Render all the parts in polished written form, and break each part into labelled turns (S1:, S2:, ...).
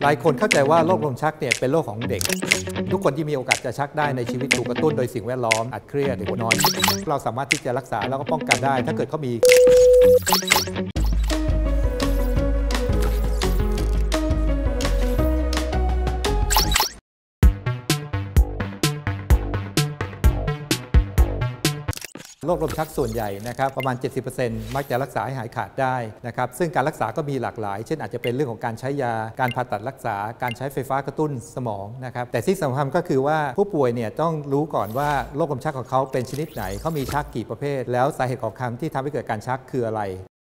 S1: หลายคนเข้าใจว่าโรคลมชักเนี่ยเป็นโรคของเด็กทุกคนที่มีโอกาสจะชักได้ในชีวิตถูกกระตุ้นโดยสิ่งแวดล้อมอัดเครียดหรือหัวนอนเราสามารถที่จะรักษาแล้วก็ป้องกันได้ถ้าเกิดเขามีโรคลมชักส่วนใหญ่นะครับประมาณ 70% มักจะรักษาให้หายขาดได้นะครับซึ่งการรักษาก็มีหลากหลายเช่นอาจจะเป็นเรื่องของการใช้ยาการผ่าตัดรักษาการใช้ไฟฟ้ากระตุ้นสมองนะครับแต่ที่สำคัญก็คือว่าผู้ป่วยเนี่ยต้องรู้ก่อนว่าโรคลมชักของเขาเป็นชนิดไหนเขามีชักกี่ประเภทแล้วสาเหตุของคำที่ทำให้เกิดการชักคืออะไร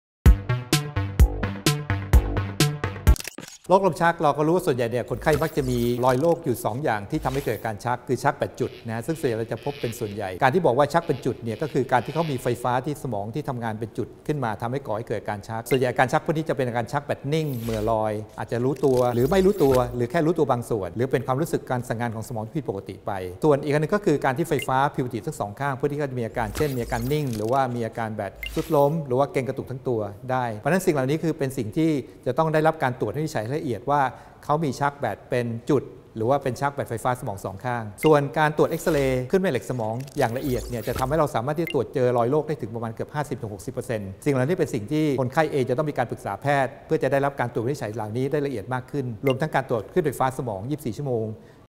S1: โรคลมชักเราก็รู้ว่าส่วนใหญ่เนี่ยคนไข้มักจะมีรอยโรคอยู่2อย่างที่ทำให้เกิดการชักคือชักแบบจุดนะซึ่งส่วนใหญ่เราจะพบเป็นส่วนใหญ่การที่บอกว่าชักเป็นจุดเนี่ยก็คือการที่เขามีไฟฟ้าที่สมองที่ทำงานเป็นจุดขึ้นมาทำให้ก่อให้เกิดการชักส่วนใหญ่การชักพวกนี้จะเป็นการชักแบบนิ่งเหม่อลอยอาจจะรู้ตัวหรือไม่รู้ตัวหรือแค่รู้ตัวบางส่วนหรือเป็นความรู้สึกการสั่งงานของสมองที่ผิดปกติไปส่วนอีกอันนึงก็คือการที่ไฟฟ้าผิวปกติทั้ง2ข้างเพื่อที่เขาจะมีอาการเช่นมีอาการนิ่งหรือว่ามีอาการแบบสุดล้มหรือว่าเกร็งกระตุกทั้งตัวได้เพราะฉะนั้นสิ่งเหล่านี้คือเป็นสิ่งที่จะต้องได้รับการตรวจวินิจฉัยละเอียดว่าเขามีชักแบบเป็นจุดหรือว่าเป็นชักแบบไฟฟ้าสมอง2ข้างส่วนการตรวจเอ็กซเรย์ขึ้นแม่เหล็กสมองอย่างละเอียดเนี่ยจะทำให้เราสามารถที่จะตรวจเจอรอยโรคได้ถึงประมาณเกือบ 50-60% สิ่งเหล่านี้เป็นสิ่งที่คนไข้เองจะต้องมีการปรึกษาแพทย์เพื่อจะได้รับการตรวจวินิจฉัยเหล่านี้ได้ละเอียดมากขึ้นรวมทั้งการตรวจคลื่นไฟฟ้าสมอง24 ชั่วโมง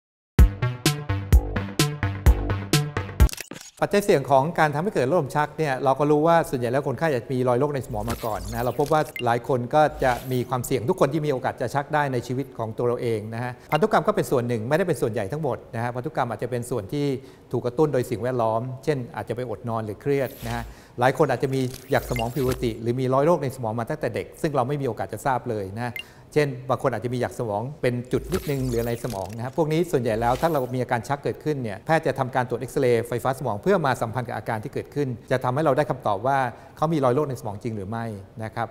S1: ปัจจัยเสี่ยงของการทำให้เกิดโรคลมชักเนี่ยเราก็รู้ว่าส่วนใหญ่แล้วคนไข้จะมีรอยโรคในสมองมาก่อนนะเราพบว่าหลายคนก็จะมีความเสี่ยงทุกคนที่มีโอกาสจะชักได้ในชีวิตของตัวเราเองนะฮะพันธุกรรมก็เป็นส่วนหนึ่งไม่ได้เป็นส่วนใหญ่ทั้งหมดนะฮะพันธุกรรมอาจจะเป็นส่วนที่ถูกกระตุ้นโดยสิ่งแวดล้อมเช่นอาจจะไปอดนอนหรือเครียดนะฮะหลายคนอาจจะมีหยักสมองผิดปกติหรือมีรอยโรคในสมองมาตั้งแต่เด็กซึ่งเราไม่มีโอกาสจะทราบเลยนะเช่นบางคนอาจจะมีหยักสมองเป็นจุดนิดนึงหรืออะไรสมองนะครับพวกนี้ส่วนใหญ่แล้วถ้าเรามีอาการชักเกิดขึ้นเนี่ยแพทย์จะทำการตรวจเอ็กซเรย์ไฟฟ้าสมองเพื่อมาสัมพันธ์กับอาการที่เกิดขึ้นจะทำให้เราได้คำตอบว่าเขามีรอยโรคในสมองจริงหรือไม่นะครับ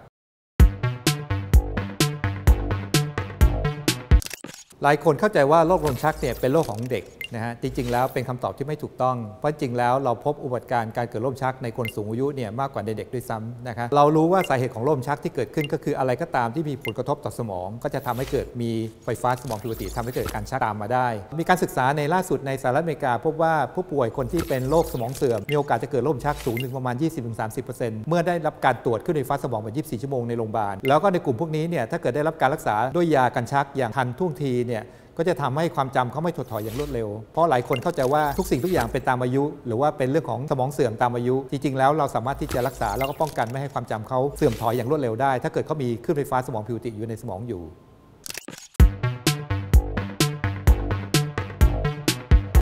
S1: หลายคนเข้าใจว่าโรคลมชักเนี่ยเป็นโรคของเด็กนะฮะจริงๆแล้วเป็นคำตอบที่ไม่ถูกต้องเพราะจริงแล้วเราพบอุบัติการเกิดโรคชักในคนสูงอายุเนี่ยมากกว่าในเด็กด้วยซ้ำนะครับเรารู้ว่าสาเหตุของโรคชักที่เกิดขึ้นก็คืออะไรก็ตามที่มีผลกระทบต่อสมองก็จะทำให้เกิดมีไฟฟ้าสมองผิดปกติทำให้เกิดการชักตามมาได้มีการศึกษาในล่าสุดในสหรัฐอเมริกาพบว่าผู้ป่วยคนที่เป็นโรคสมองเสื่อมมีโอกาสจะเกิดโรคชักสูงถึงประมาณ 20-30% เมื่อได้รับการตรวจขึ้นไฟฟ้าสมองแบบ24 ชั่วโมงในโรงพยาบาลแล้วก็ในกลุ่มพวกนี้เนี่ยถ้าเกิดได้รับการรักษาด้วยยากันชักอย่างทันท่วงทีเนี่ยก็จะทำให้ความจำเขาไม่ถดถอยอย่างรวดเร็วเพราะหลายคนเข้าใจว่าทุกสิ่งทุกอย่างเป็นตามอายุหรือว่าเป็นเรื่องของสมองเสื่อมตามอายุจริงๆแล้วเราสามารถที่จะรักษาแล้วก็ป้องกันไม่ให้ความจำเขาเสื่อมถอยอย่างรวดเร็วได้ถ้าเกิดเขามีคลื่นไฟฟ้าสมองผิวปกติอยู่ในสมองอยู่